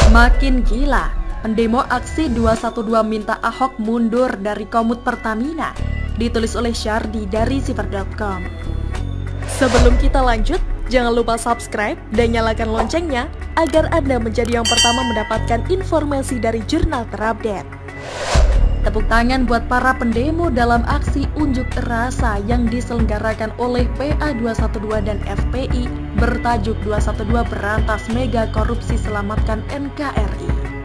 Makin gila, pendemo aksi 212 minta Ahok mundur dari Komut Pertamina, ditulis oleh Syardi dari Sifar.com. Sebelum kita lanjut, jangan lupa subscribe dan nyalakan loncengnya agar Anda menjadi yang pertama mendapatkan informasi dari jurnal terupdate. Tepuk tangan buat para pendemo dalam aksi unjuk rasa yang diselenggarakan oleh PA212 dan FPI bertajuk 212 Berantas Mega Korupsi Selamatkan NKRI.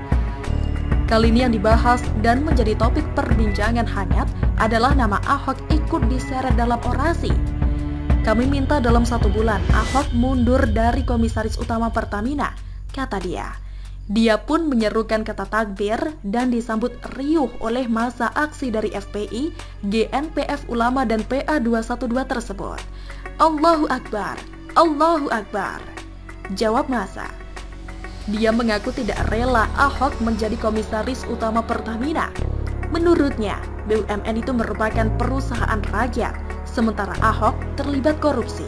Kali ini yang dibahas dan menjadi topik perbincangan hangat adalah nama Ahok ikut diseret dalam orasi. Kami minta dalam 1 bulan Ahok mundur dari Komisaris Utama Pertamina, kata dia. Dia pun menyerukan kata takbir dan disambut riuh oleh massa aksi dari FPI, GNPF Ulama dan PA212 tersebut. Allahu Akbar, Allahu Akbar, jawab massa. Dia mengaku tidak rela Ahok menjadi Komisaris Utama Pertamina. Menurutnya, BUMN itu merupakan perusahaan rakyat, sementara Ahok terlibat korupsi.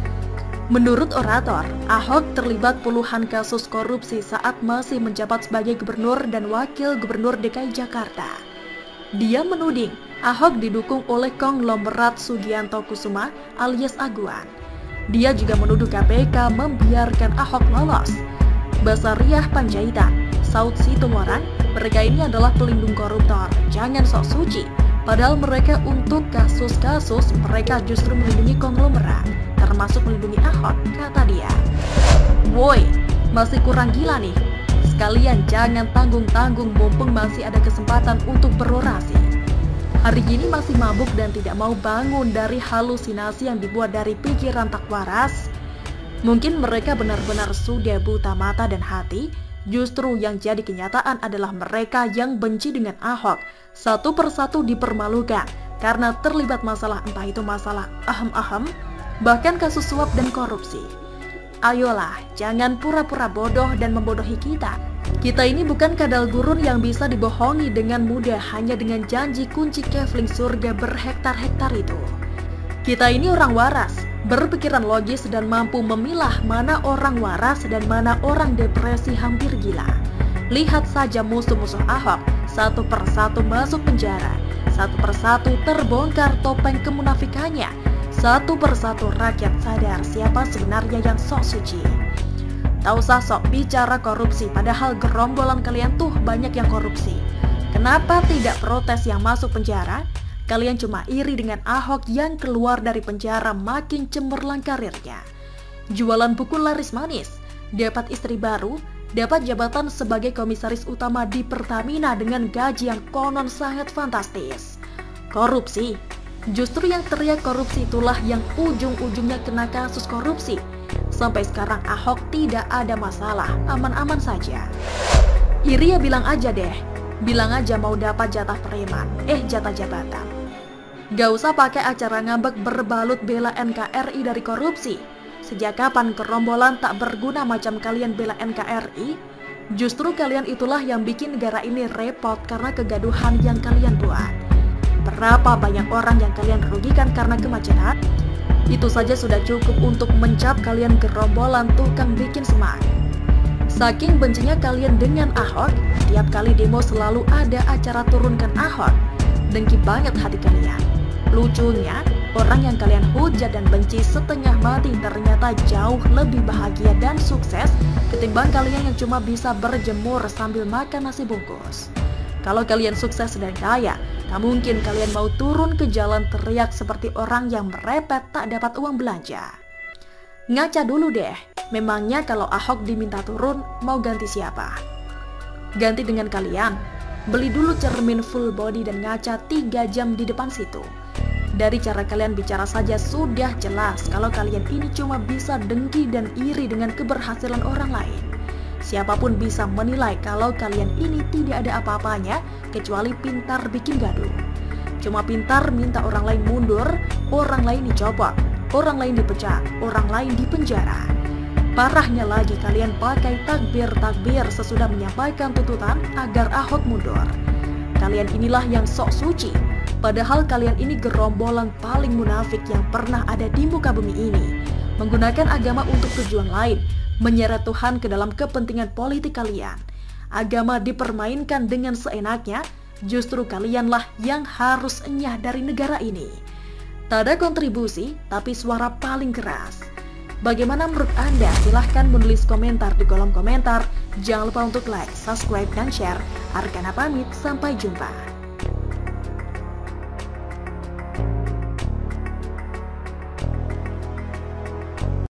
Menurut orator, Ahok terlibat puluhan kasus korupsi saat masih menjabat sebagai gubernur dan wakil gubernur DKI Jakarta. Dia menuding Ahok didukung oleh konglomerat Sugianto Kusuma alias Aguan. Dia juga menuduh KPK membiarkan Ahok lolos. Basariah Panjaitan, Saud Situmorang, mereka ini adalah pelindung koruptor, jangan sok suci. Padahal mereka untuk kasus-kasus mereka justru melindungi konglomerat, termasuk melindungi Ahok, kata dia. Woi, masih kurang gila nih. Sekalian jangan tanggung-tanggung mumpung masih ada kesempatan untuk berorasi. Hari ini masih mabuk dan tidak mau bangun dari halusinasi yang dibuat dari pikiran tak waras. Mungkin mereka benar-benar sudah buta mata dan hati. Justru yang jadi kenyataan adalah mereka yang benci dengan Ahok. Satu persatu dipermalukan karena terlibat masalah, entah itu masalah ahem-ahem, bahkan kasus suap dan korupsi. Ayolah, jangan pura-pura bodoh dan membodohi kita. Kita ini bukan kadal gurun yang bisa dibohongi dengan mudah hanya dengan janji kunci kefling surga berhektar-hektar itu. Kita ini orang waras, berpikiran logis dan mampu memilah mana orang waras dan mana orang depresi hampir gila. Lihat saja musuh-musuh Ahok, satu persatu masuk penjara, satu persatu terbongkar topeng kemunafikannya, satu persatu rakyat sadar siapa sebenarnya yang sok suci. Tak usah sok bicara korupsi, padahal gerombolan kalian tuh banyak yang korupsi. Kenapa tidak protes yang masuk penjara? Kalian cuma iri dengan Ahok yang keluar dari penjara makin cemerlang karirnya. Jualan buku laris manis, dapat istri baru, dapat jabatan sebagai komisaris utama di Pertamina dengan gaji yang konon sangat fantastis. Korupsi, justru yang teriak korupsi itulah yang ujung-ujungnya kena kasus korupsi. Sampai sekarang Ahok tidak ada masalah, aman-aman saja. Iri ya bilang aja deh, bilang aja mau dapat jatah preman, jatah jabatan. Gak usah pakai acara ngambek berbalut bela NKRI dari korupsi. Sejak kapan gerombolan tak berguna macam kalian bela NKRI? Justru kalian itulah yang bikin negara ini repot karena kegaduhan yang kalian buat. Berapa banyak orang yang kalian rugikan karena kemacetan? Itu saja sudah cukup untuk mencap kalian gerombolan tukang bikin semak. Saking bencinya kalian dengan Ahok, tiap kali demo selalu ada acara turunkan Ahok. Dengki banget hati kalian. Lucunya, orang yang kalian hujat dan benci setengah mati ternyata jauh lebih bahagia dan sukses ketimbang kalian yang cuma bisa berjemur sambil makan nasi bungkus. Kalau kalian sukses dan kaya, tak mungkin kalian mau turun ke jalan teriak seperti orang yang merepet tak dapat uang belanja. Ngaca dulu deh, memangnya kalau Ahok diminta turun, mau ganti siapa? Ganti dengan kalian. Beli dulu cermin full body dan ngaca 3 jam di depan situ. Dari cara kalian bicara saja sudah jelas kalau kalian ini cuma bisa dengki dan iri dengan keberhasilan orang lain. Siapapun bisa menilai kalau kalian ini tidak ada apa-apanya kecuali pintar bikin gaduh. Cuma pintar minta orang lain mundur, orang lain dicopot, orang lain dipecat, orang lain dipenjara. Parahnya lagi kalian pakai takbir-takbir sesudah menyampaikan tuntutan agar Ahok mundur. Kalian inilah yang sok suci. Padahal kalian ini gerombolan paling munafik yang pernah ada di muka bumi ini. Menggunakan agama untuk tujuan lain, menyeret Tuhan ke dalam kepentingan politik kalian. agama dipermainkan dengan seenaknya, justru kalianlah yang harus enyah dari negara ini. Tak ada kontribusi, tapi suara paling keras. Bagaimana menurut Anda? Silahkan menulis komentar di kolom komentar. Jangan lupa untuk like, subscribe, dan share. Arkana pamit, sampai jumpa.